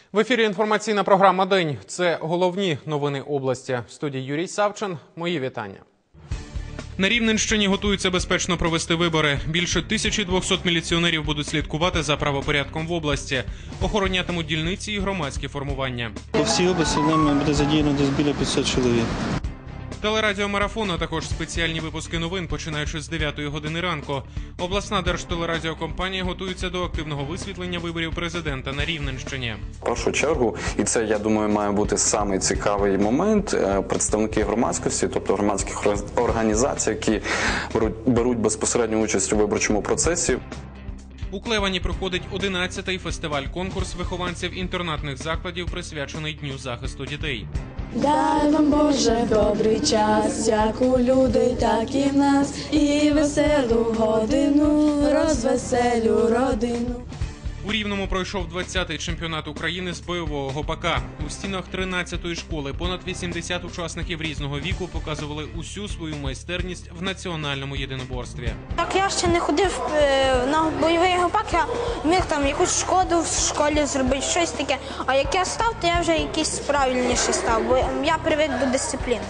В ефірі інформаційна програма «День». Це головні новини області. В студії Юрій Савчин. Мої вітання. На Рівненщині готуються безпечно провести вибори. Більше 1200 міліціонерів будуть слідкувати за правопорядком в області. Охоронятимуть дільниці і громадські формування. По всій області нам буде задіяно десь біля 500 чоловік. Телерадіомарафон, а також спеціальні випуски новин, починаючи з 9 години ранку. Обласна держтелерадіокомпанія готується до активного висвітлення виборів президента на Рівненщині. В першу чергу, і це, я думаю, має бути самий цікавий момент, представники громадськості, тобто громадських організацій, які беруть безпосередню участь у виборчому процесі. У Клевані проходить 11-й фестиваль-конкурс вихованців інтернатних закладів, присвячений Дню захисту дітей. Дай вам, Боже, добрий час, як у людей, так і в нас, і веселу годину, розвеселю родину. У Рівному пройшов 20-й чемпіонат України з бойового гопака. У стінах 13-ї школи понад 80 учасників різного віку показували усю свою майстерність в національному єдиноборстві. Так, я ще не ходив на бойовий гопак, я міг там якусь шкоду в школі зробити, щось таке. А як я став, то я вже якийсь правильніший став, бо я привик до дисципліни.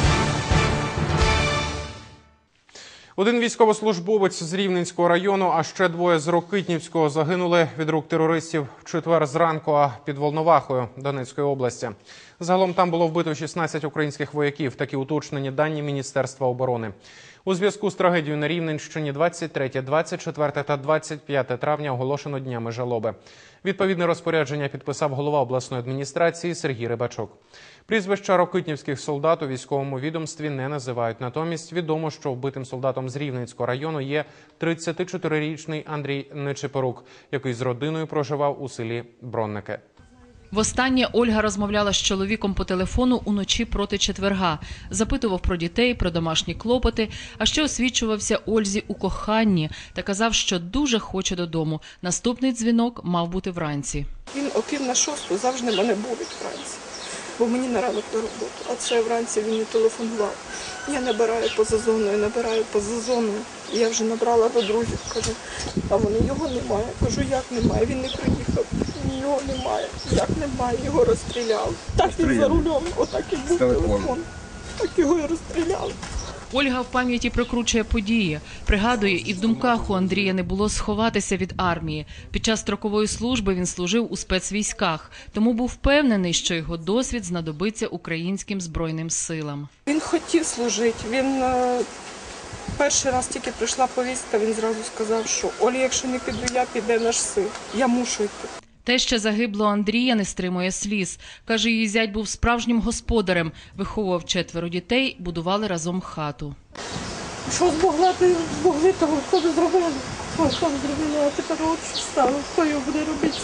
Один військовослужбовець з Рівненського району, а ще двоє з Рокитнівського загинули від рук терористів в четвер зранку під Волновахою Донецької області. Загалом там було вбито 16 українських вояків, такі уточнені дані Міністерства оборони. У зв'язку з трагедією на Рівненщині 23, 24 та 25 травня оголошено днями жалоби. Відповідне розпорядження підписав голова обласної адміністрації Сергій Рибачок. Прізвища рокитнівських солдат у військовому відомстві не називають. Натомість відомо, що вбитим солдатом з Рівненського району є 34-річний Андрій Нечипорук, який з родиною проживав у селі Бронники. Востаннє Ольга розмовляла з чоловіком по телефону уночі проти четверга. Запитував про дітей, про домашні клопоти, а ще освічувався Ользі у коханні та казав, що дуже хоче додому. Наступний дзвінок мав бути вранці. Він о 5:45 завжди мене будить вранці, бо мені на ранок на роботу. А це вранці він не телефонував. Я набираю поза зоною, набираю поза зоною. Я вже набрала до друзів, кажу, а вони його немає. Кажу, як немає, він не приїхав. Його немає. Як немає, його розстріляли. Так він за рулем, отак і був телефон. Так його і розстріляли. Ольга в пам'яті прокручує події. Пригадує, і в думках у Андрія не було сховатися від армії. Під час строкової служби він служив у спецвійськах, тому був впевнений, що його досвід знадобиться українським Збройним силам. Він хотів служити, він перший раз тільки прийшла повістка, він зразу сказав, що Олі, якщо не піду я, піде наш син, я мушу йти. Теща загиблого Андрія не стримує сліз. Каже, її зять був справжнім господарем. Виховував 4 дітей, будували разом хату. Що змогли того, хто не зробили? Хто не зробили, а тепер от що стало, хто його буде робити?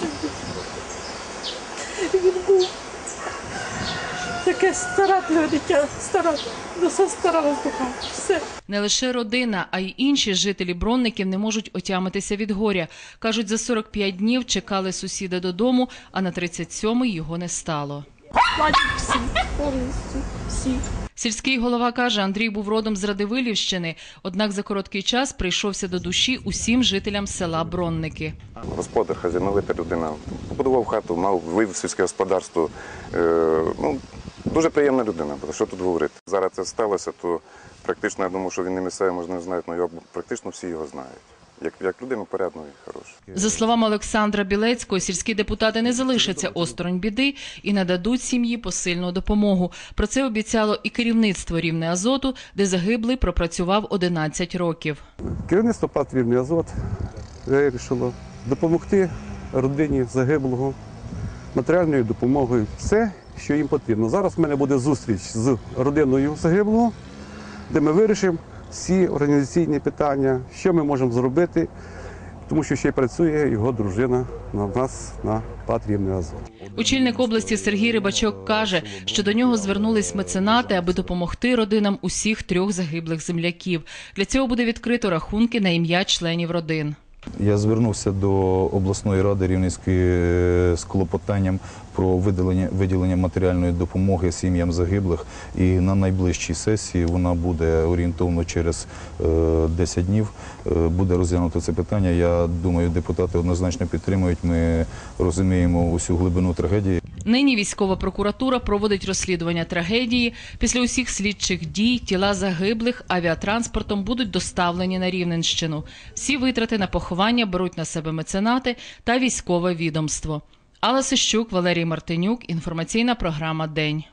Він був таке старательне дитя, все старалось до хати, все. Не лише родина, а й інші жителі Бронників не можуть отямитися від горя. Кажуть, за 45 днів чекали сусіда додому, а на 37-й його не стало. Плачуть всі, повністю всі. Сільський голова каже, Андрій був родом з Радивилівщини, однак за короткий час прийшовся до душі усім жителям села Бронники. Господар, хазяйновита людина, побудував хату, вивів сільське господарство. Дуже приємна людина, що тут говорити. Зараз це сталося, то практично, я думаю, що він не місцевий, може не знають, але практично всі його знають. Як людина порядна і хороша. За словами Олександра Білецького, сільські депутати не залишаться осторонь біди і нададуть сім'ї посильну допомогу. Про це обіцяло і керівництво Рівнеазоту, де загиблий пропрацював 11 років. Керівництво ПАТ «Рівнеазот» вирішило допомогти родині загиблого матеріальною допомогою. Все, що їм потрібно. Зараз в мене буде зустріч з родиною загиблого, де ми вирішимо всі організаційні питання, що ми можемо зробити, тому що ще працює його дружина на нас на ПАТ «Рівнеазот». Очільник області Сергій Рибачок каже, що до нього звернулись меценати, аби допомогти родинам усіх 3 загиблих земляків. Для цього буде відкрито рахунки на ім'я членів родин. Я звернувся до обласної ради Рівненської з клопотанням про виділення матеріальної допомоги сім'ям загиблих. І на найближчій сесії, вона буде орієнтовно через 10 днів, буде розглянуто це питання. Я думаю, депутати однозначно підтримують. Ми розуміємо усю глибину трагедії. Нині військова прокуратура проводить розслідування трагедії. Після усіх слідчих дій тіла загиблих авіатранспортом будуть доставлені на Рівненщину. Всі витрати на поховання беруть на себе меценати та військове відомство. Алла Сищук, Валерій Мартинюк. Інформаційна програма «День».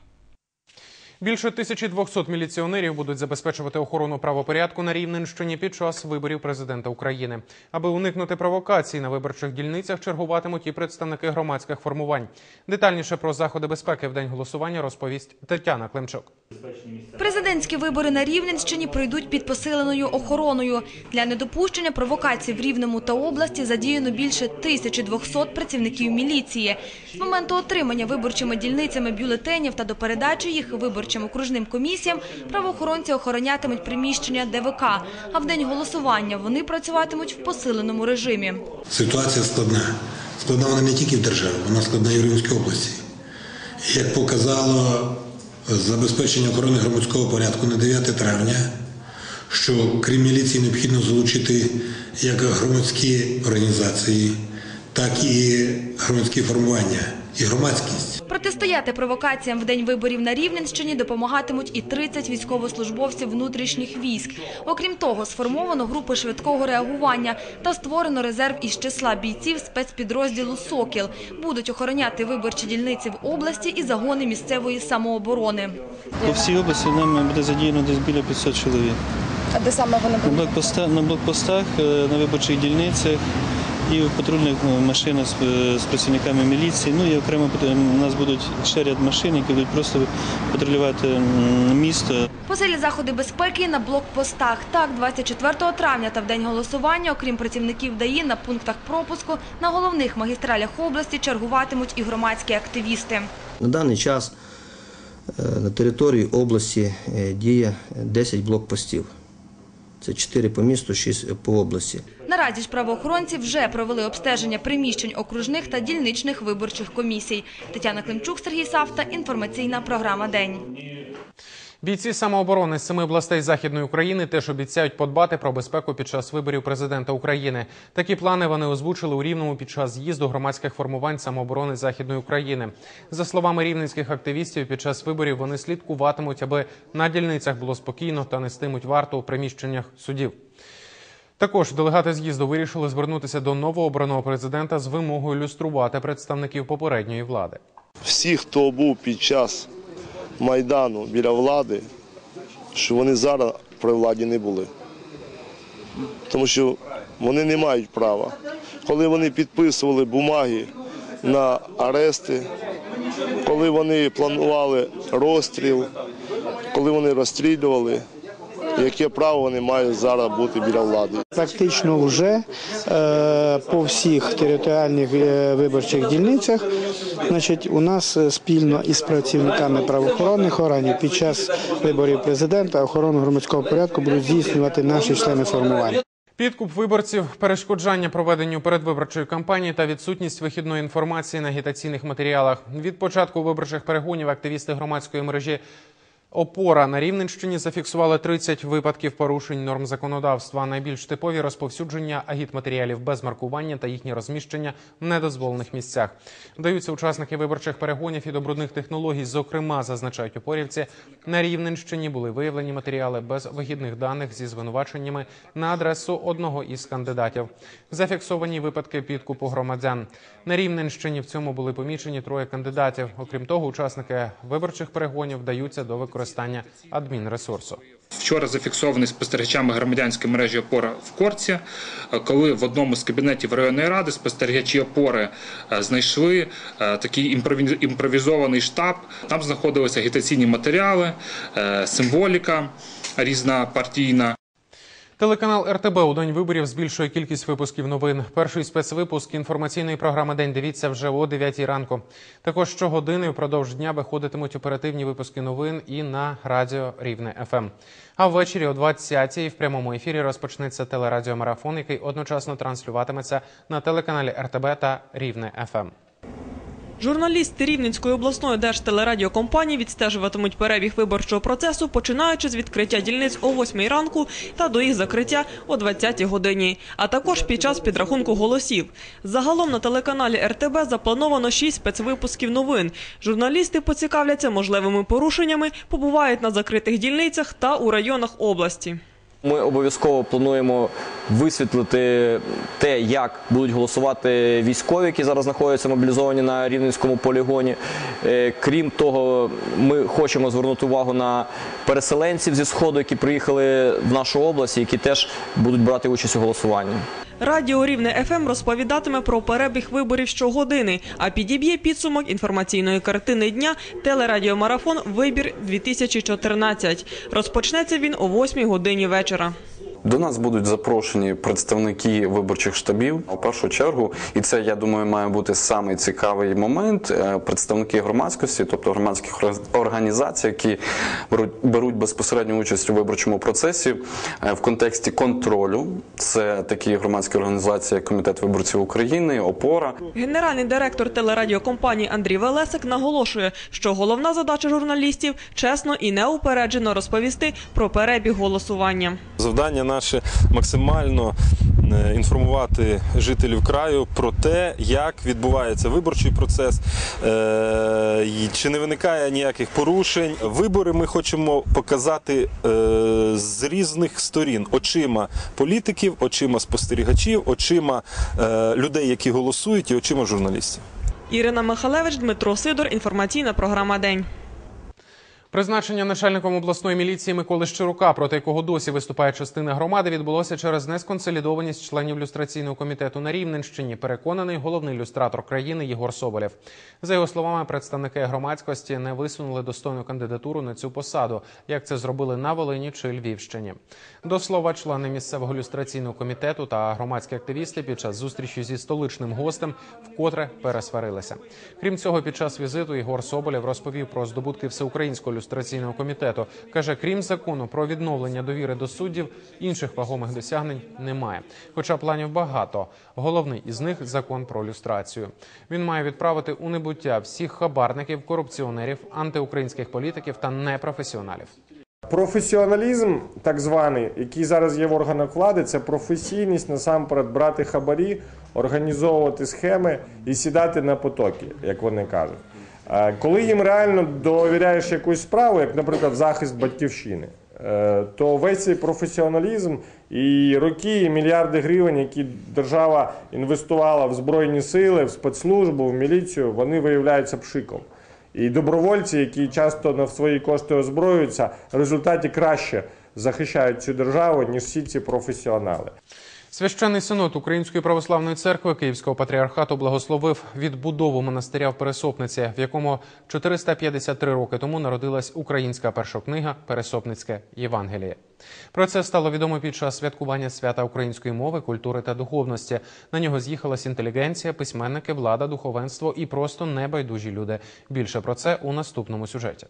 Більше 1200 міліціонерів будуть забезпечувати охорону правопорядку на Рівненщині під час виборів президента України. Аби уникнути провокацій на виборчих дільницях, чергуватимуть і представники громадських формувань. Детальніше про заходи безпеки в день голосування розповість Тетяна Климчук. Президентські вибори на Рівненщині пройдуть під посиленою охороною. Для недопущення провокацій в Рівному та області задіяно більше 1200 працівників міліції. З моменту отримання виборчими дільницями бюлетенів та до передачі їх виборчим окружним комісіям правоохоронці охоронятимуть приміщення ДВК, а в день голосування вони працюватимуть в посиленому режимі. Ситуація складна. Складна вона не тільки в державі, вона складна і в Рівненській області. Як показало забезпечення охорони громадського порядку на 9 травня, що крім міліції необхідно залучити як громадські організації, так і громадські формування і громадськість. Протистояти провокаціям в день виборів на Рівненщині допомагатимуть і 30 військовослужбовців внутрішніх військ. Окрім того, сформовано групи швидкого реагування та створено резерв із числа бійців спецпідрозділу «Сокіл». Будуть охороняти виборчі дільниці в області і загони місцевої самооборони. По всій області нам буде задіяно десь біля 500 чоловік. А де саме вони будуть? На блокпостах, на виборчих дільницях і в патрульних машинах з працівниками міліції. Ну і окремо у нас будуть ще ряд машин, які будуть просто патрулювати місто. Посилі заходи безпеки на блокпостах. Так, 24 травня та в день голосування, окрім працівників ДАІ, на пунктах пропуску на головних магістралях області чергуватимуть і громадські активісти. На даний час на території області діє 10 блокпостів. Це 4 по місту, 6 по області. Наразі ж правоохоронці вже провели обстеження приміщень окружних та дільничних виборчих комісій. Тетяна Климчук, Сергій Савта. Інформаційна програма «День». Бійці самооборони з 7 областей Західної України теж обіцяють подбати про безпеку під час виборів президента України. Такі плани вони озвучили у Рівному під час з'їзду громадських формувань самооборони Західної України. За словами рівненських активістів, під час виборів вони слідкуватимуть, аби на дільницях було спокійно та нестимуть варту у приміщеннях судів. Також делегати з'їзду вирішили звернутися до новообраного президента з вимогою люструвати представників попередньої влади. Всі, хто був під час Майдану біля влади, що вони зараз при владі не були. Тому що вони не мають права. Коли вони підписували бумаги на арешти, коли вони планували розстріл, коли вони розстрілювали, яке право вони мають зараз бути біля влади? Практично вже по всіх територіальних виборчих дільницях у нас спільно із працівниками правоохоронних органів під час виборів президента охорону громадського порядку будуть здійснювати наші члени формування. Підкуп виборців, перешкоджання проведенню передвиборчої кампанії та відсутність вихідної інформації на агітаційних матеріалах. Від початку виборчих перегонів активісти громадської мережі «Опора» на Рівненщині зафіксували 30 випадків порушень норм законодавства. Найбільш типові – розповсюдження агітматеріалів без маркування та їхнє розміщення в недозволених місцях. Вдаються учасники виборчих перегонів і до брудних технологій. Зокрема, зазначають опорівці, на Рівненщині були виявлені матеріали без вихідних даних зі звинуваченнями на адресу одного із кандидатів. Зафіксовані випадки підкупу громадян. На Рівненщині в цьому були помічені 3 кандидатів. Окрім того, учасники виборчих перегонів вдаються до використання адмінресурсу. Вчора зафіксований спостерігачами громадянської мережі «Опора» в Корці, коли в одному з кабінетів районної ради спостерігачі «Опори» знайшли такий імпровізований штаб. Там знаходилися агітаційні матеріали, символіка різнопартійна. Телеканал РТБ у день виборів збільшує кількість випусків новин. Перший спецвипуск інформаційної програми «День» дивіться вже о 9 ранку. Також щогодини впродовж дня виходитимуть оперативні випуски новин і на радіо Рівне ФМ. А ввечері о 20-й в прямому ефірі розпочнеться телерадіомарафон, який одночасно транслюватиметься на телеканалі РТБ та Рівне ФМ. Журналісти Рівненської обласної держтелерадіокомпанії відстежуватимуть перебіг виборчого процесу, починаючи з відкриття дільниць о 8 ранку та до їх закриття о 20 годині, а також під час підрахунку голосів. Загалом на телеканалі РТБ заплановано 6 спецвипусків новин. Журналісти поцікавляться можливими порушеннями, побувають на закритих дільницях та у районах області. Ми обов'язково плануємо висвітлити те, як будуть голосувати військові, які зараз знаходяться мобілізовані на Рівненському полігоні. Крім того, ми хочемо звернути увагу на переселенців зі Сходу, які приїхали в нашу область, які теж будуть брати участь у голосуванні. Радіо Рівне ФМ розповідатиме про перебіг виборів щогодини, а підіб'є підсумок інформаційної картини дня телерадіомарафон «Вибір-2014». Розпочнеться він о 8 годині вечора. До нас будуть запрошені представники виборчих штабів. У першу чергу, і це, я думаю, має бути самий цікавий момент, представники громадськості, тобто громадських організацій, які беруть безпосередню участь у виборчому процесі в контексті контролю. Це такі громадські організації, як Комітет виборців України, «Опора». Генеральний директор телерадіокомпанії Андрій Велесик наголошує, що головна задача журналістів – чесно і неупереджено розповісти про перебіг голосування. Завдання наше максимально інформувати жителів краю про те, як відбувається виборчий процес, чи не виникає ніяких порушень. Вибори ми хочемо показати з різних сторін. Очима політиків, очима спостерігачів, очима людей, які голосують, і очима журналістів. Ірина Михалевич, Дмитро Сидор. Інформаційна програма «День». Призначення начальником обласної міліції Миколи Щирука, проти якого досі виступає частина громади, відбулося через несконсолідованість членів люстраційного комітету на Рівненщині, переконаний головний люстратор країни Єгор Соболєв. За його словами, представники громадськості не висунули достойну кандидатуру на цю посаду, як це зробили на Волині чи Львівщині. До слова, члени місцевого люстраційного комітету та громадські активісти під час зустрічі зі столичним гостем вкотре пересварилися. Крім цього, під час візиту Єгор Соболєв розповів про здобутки всеукраїнського люстраційного комітету. Каже, крім закону про відновлення довіри до суддів, інших вагомих досягнень немає. Хоча планів багато. Головний із них – закон про люстрацію. Він має відправити у небуття всіх хабарників, корупціонерів, антиукраїнських політиків та непрофесіоналів. Професіоналізм, так званий, який зараз є в органах влади, це професійність насамперед брати хабарі, організовувати схеми і сідати на потоки, як вони кажуть. Коли їм реально довіряєш якусь справу, як, наприклад, захист батьківщини, то весь цей професіоналізм і роки, і мільярди гривень, які держава інвестувала в Збройні сили, в спецслужбу, в міліцію, вони виявляються пшиком. І добровольці, які часто на свої кошти озброюються, в результаті краще захищають цю державу, ніж всі ці професіонали. Священний синод Української православної церкви Київського патріархату благословив відбудову монастиря в Пересопниці, в якому 453 роки тому народилась українська першокнига «Пересопницьке Євангеліє». Про це стало відомо під час святкування свята української мови, культури та духовності. На нього з'їхалась інтелігенція, письменники, влада, духовенство і просто небайдужі люди. Більше про це у наступному сюжеті.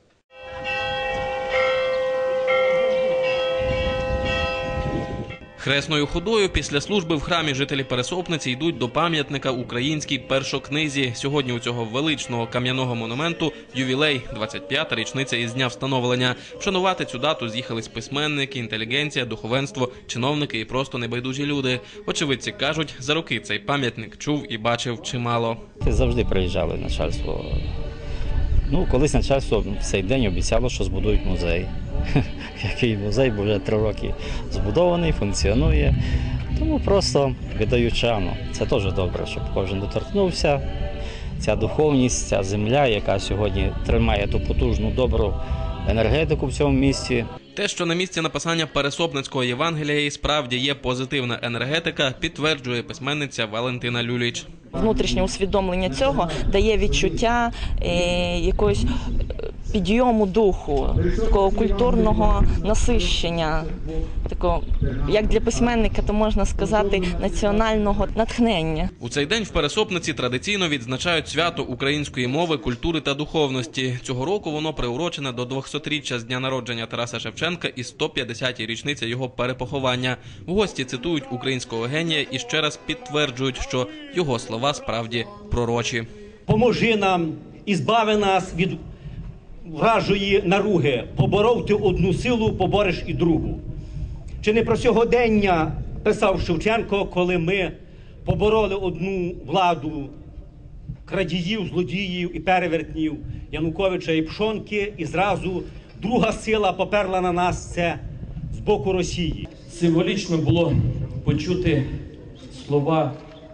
Хресною ходою після служби в храмі жителі Пересопниці йдуть до пам'ятника українській першокнизі. Сьогодні у цього величного кам'яного монументу ювілей – 25-та річниця із дня встановлення. Вшанувати цю дату з'їхались письменники, інтелігенція, духовенство, чиновники і просто небайдужі люди. Очевидці кажуть, за роки цей пам'ятник чув і бачив чимало. Завжди приїжджали начальство. Колись начальство в цей день обіцяло, що збудують музей. Який музей, бо вже 3 роки збудований, функціонує. Тому просто віддають шану. Це теж добре, щоб кожен доторкнувся. Ця духовність, ця земля, яка сьогодні тримає ту потужну, добру енергетику в цьому місті. Те, що на місці написання Пересопницького Євангелія і справді є позитивна енергетика, підтверджує письменниця Валентина Люліч. Внутрішнє усвідомлення цього дає відчуття якоїсь підйому духу, такого культурного насищення, такого, як для письменника, то можна сказати, національного натхнення. У цей день в Пересопниці традиційно відзначають свято української мови, культури та духовності. Цього року воно приурочене до 200-річчя з дня народження Тараса Шевченка і 150-й річниці його перепоховання. Гості цитують українського генія і ще раз підтверджують, що його слова справді пророчі. Поможи нам і збави нас від вражої наруги. Поборов ти одну силу, побореш і другу. Чи не про сьогодення писав Шевченко, коли ми побороли одну владу крадіїв, злодіїв і перевертнів Януковича і Пшонки, і зразу друга сила поперла на нас – це з боку Росії. Символічно було почути слова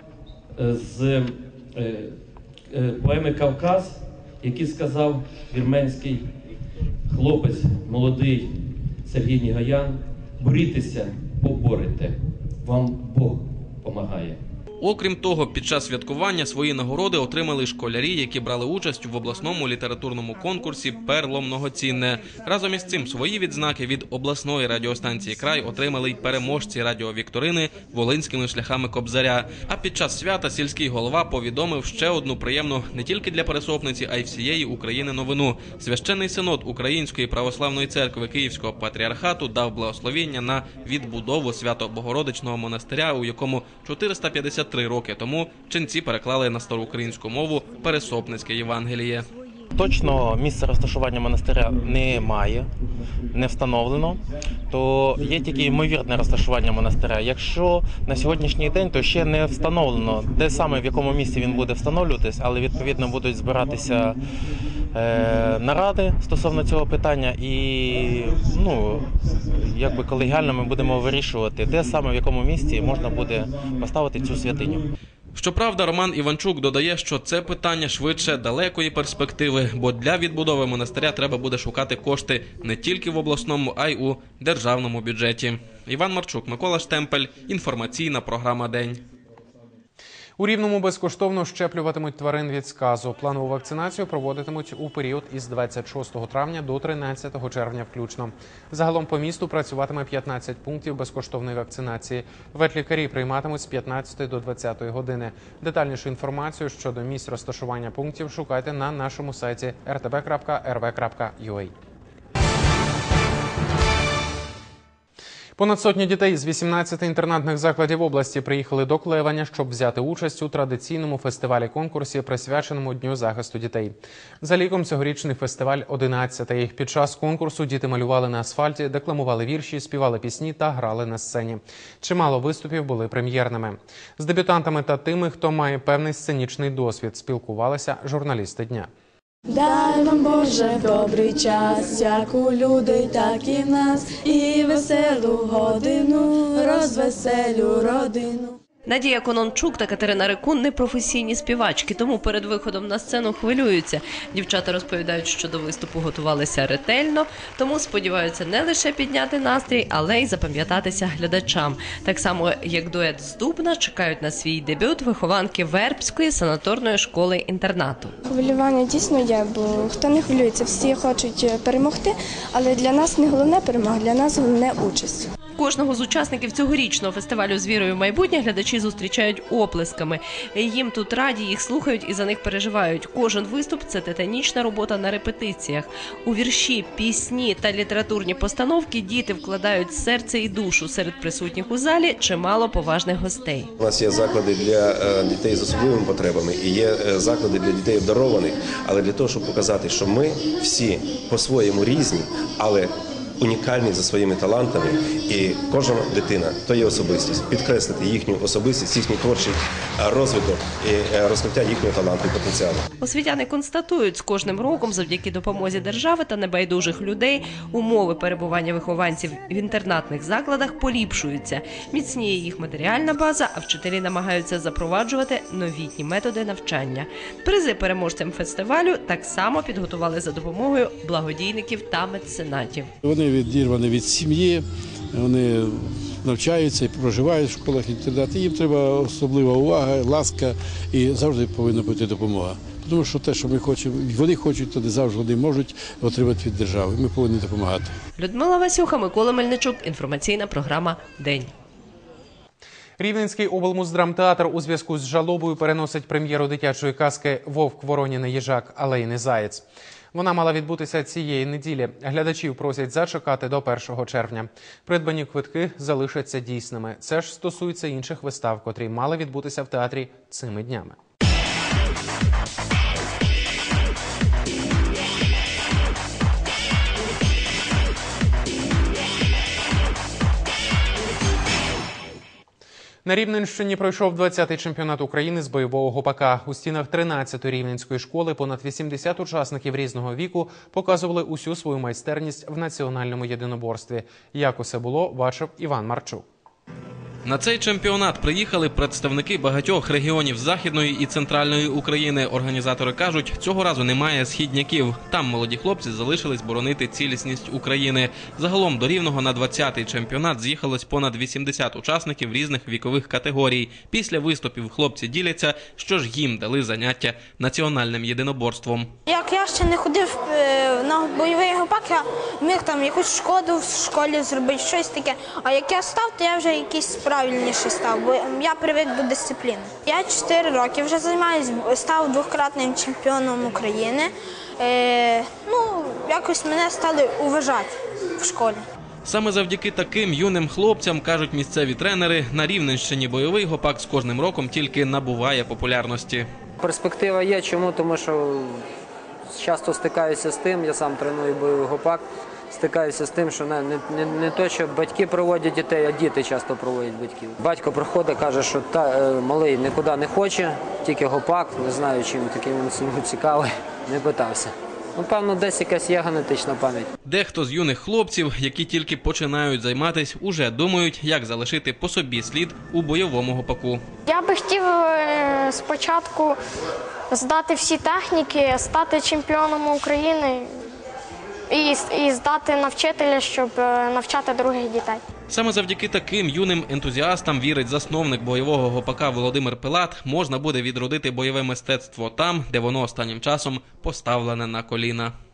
з поеми «Кавказ», які сказав вірменський хлопець, молодий Сергій Нігаян: «Борітеся, поборете, вам Бог помагає». Окрім того, під час святкування свої нагороди отримали школярі, які брали участь в обласному літературному конкурсі «Перло многоцінне». Разом із цим свої відзнаки від обласної радіостанції «Край» отримали й переможці радіовікторини «Волинськими шляхами Кобзаря». А під час свята сільський голова повідомив ще одну приємну не тільки для Пересопниці, а й всієї України новину. Священний синод Української православної церкви Київського патріархату дав благословіння на відбудову Свято-Богородичного монастиря, у якому 453 роки тому ченці переклали на староукраїнську мову Пересопницьке Євангеліє. Точно місце розташування монастиря немає, не встановлено, то є тільки ймовірне розташування монастиря. Якщо на сьогоднішній день, то ще не встановлено, де саме, в якому місці він буде встановлюватись, але відповідно будуть збиратися наради стосовно цього питання і якби колегіально ми будемо вирішувати, де саме, в якому місці можна буде поставити цю святиню. Щоправда, Роман Іванчук додає, що це питання швидше далекої перспективи, бо для відбудови монастиря треба буде шукати кошти не тільки в обласному, а й у державному бюджеті. Іван Марчук, Микола Штемпель, інформаційна програма «День». У Рівному безкоштовно щеплюватимуть тварин від сказу. Планову вакцинацію проводитимуть у період із 26 травня до 13 червня включно. Загалом по місту працюватиме 15 пунктів безкоштовної вакцинації. Ветлікарі прийматимуть з 15 до 20 години. Детальнішу інформацію щодо місць розташування пунктів шукайте на нашому сайті rtb.rv.ua. Понад сотні дітей з 18 інтернатних закладів області приїхали до Клевеня, щоб взяти участь у традиційному фестивалі-конкурсі, присвяченому Дню захисту дітей. За ліком цьогорічний фестиваль 11-й. Під час конкурсу діти малювали на асфальті, декламували вірші, співали пісні та грали на сцені. Чимало виступів були прем'єрними. З дебютантами та тими, хто має певний сценічний досвід, спілкувалися журналісти дня. Дай вам, Боже, добрий час, як у людей, так і в нас, і веселу годину, розвеселю родину. Надія Конончук та Катерина Рикун – непрофесійні співачки, тому перед виходом на сцену хвилюються. Дівчата розповідають, що до виступу готувалися ретельно, тому сподіваються не лише підняти настрій, але й запам'ятатися глядачам. Так само, як дует з Дубна, чекають на свій дебют вихованки Вербської санаторної школи-інтернату. Хвилювання дійсно є, бо хто не хвилюється, всі хочуть перемогти, але для нас не головне перемога, для нас головне участь. Кожного з учасників цьогорічного фестивалю «З вірою в майбутнє» глядачі зустрічають оплесками. Їм тут раді, їх слухають і за них переживають. Кожен виступ – це титанічна робота на репетиціях. У вірші, пісні та літературні постановки діти вкладають серце і душу. Серед присутніх у залі чимало поважних гостей. У нас є заклади для дітей з особливими потребами і є заклади для дітей обдарованих. Але для того, щоб показати, що ми всі по-своєму різні, але унікальні за своїми талантами, і кожна дитина – то є особистість. Підкреслити їхню особистість, їхній творчий розвиток і розкриття їхнього таланту і потенціалу. Освітяни констатують, з кожним роком завдяки допомозі держави та небайдужих людей умови перебування вихованців в інтернатних закладах поліпшуються. Міцніє їх матеріальна база, а вчителі намагаються запроваджувати новітні методи навчання. Призи переможцям фестивалю так само підготували за допомогою благодійників та меценатів. Вони відірвані від сім'ї, вони навчаються і проживають в школах інтернатів. Їм треба особлива увага, ласка і завжди повинна бути допомога. тому що те, що ми хочемо, вони хочуть, то не завжди вони можуть отримати від держави. Ми повинні допомагати. Людмила Васюха, Микола Мельничук. Інформаційна програма «День». Рівненський облмуздрамтеатр у зв'язку з жалобою переносить прем'єру дитячої казки «Вовк, Вороні не їжак, але й не заєць». Вона мала відбутися цієї неділі. Глядачів просять зачекати до 1 червня. Придбані квитки залишаться дійсними. Це ж стосується інших вистав, котрі мали відбутися в театрі цими днями. На Рівненщині пройшов 20-й чемпіонат України з бойового гопака. У стінах 13-ї рівненської школи понад 80 учасників різного віку показували усю свою майстерність в національному єдиноборстві. Як усе було, бачив Іван Марчук. На цей чемпіонат приїхали представники багатьох регіонів Західної і Центральної України. Організатори кажуть, цього разу немає східняків. Там молоді хлопці залишились боронити цілісність України. Загалом до Рівного на 20-й чемпіонат з'їхалось понад 80 учасників різних вікових категорій. Після виступів хлопці діляться, що ж їм дали заняття національним єдиноборством. Як я ще не ходив на бойовий гопак, я міг там якусь шкоду в школі зробити, щось таке. А як я став, то я вже якийсь правильніший став, бо я привик до дисципліни. Я 4 роки вже займаюся, став двократним чемпіоном України. Якось мене стали уважати в школі. Саме завдяки таким юним хлопцям, кажуть місцеві тренери, на Рівненщині бойовий гопак з кожним роком тільки набуває популярності. Перспектива є, чому? Тому що часто стикаюся з тим, я сам треную бойовий гопак, стикаюся з тим, що не то, що батьки проводять дітей, а діти часто проводять батьків. Батько приходить, каже, що малий нікуди не хоче, тільки гопак, не знаю, чим таким він цікавий, не питався. Певно, десь якась є генетична пам'ять. Дехто з юних хлопців, які тільки починають займатися, уже думають, як залишити по собі слід у бойовому гопаку. Я би хотів спочатку здати всі техніки, стати чемпіоном України і здати на вчителя, щоб навчати других дітей. Саме завдяки таким юним ентузіастам, вірить засновник бойового гопака Володимир Пилат, можна буде відродити бойове мистецтво там, де воно останнім часом поставлене на коліна.